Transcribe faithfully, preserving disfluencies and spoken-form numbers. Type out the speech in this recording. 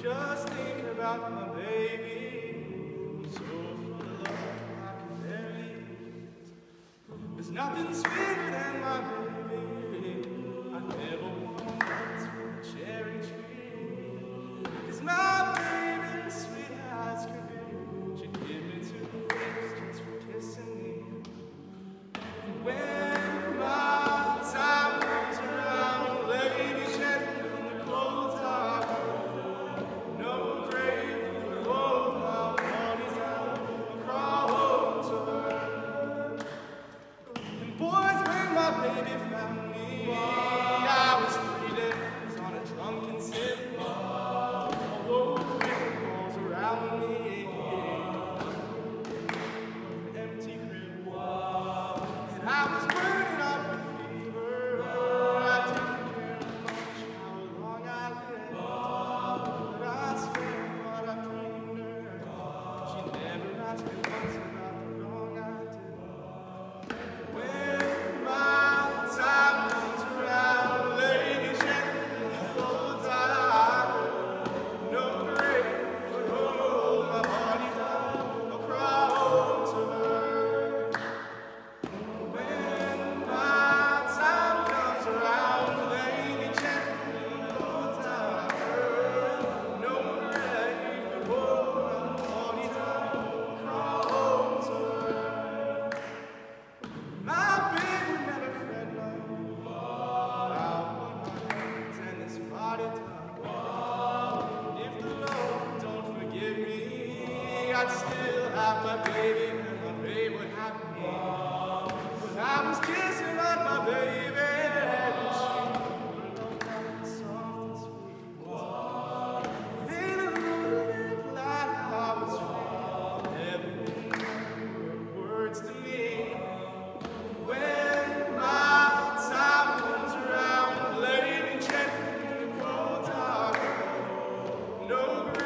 just think about my baby. I'm so full of love I can barely eat. There's nothing sweeter than my baby. I never want words from a cherry tree. 'Cause my baby, sweet as could be, she give me two face just for kissing me. And when my time comes around, lady, gently in the cold dark, no grave will hold my body down. I'll crawl home to her. And boys, when my baby found me, I was three days on a drunken sip. I woke with walls around me, an empty crib, and I was burning up with fever. I didn't care much how long I lived, but I swear I thought I dreamed her. She never asked me once about the wrong I did. When my time comes around, lay me gently in the cold dark. No grave would hold my body down. I'll crawl home to her. When my time comes around, lay me gently in the cold dark. No grave would hold my body down. I'll crawl home to her. My baby would never fret no more. I'll put my hands in this body down. If the Lord don't forgive me, I'd still have my baby, and my baby would have me. But I was kissing on my baby, and she put her love down soft and sweet. In a little bit like I was free. Heaven were words to me. When my time comes around, lay me gently in the cold dark. No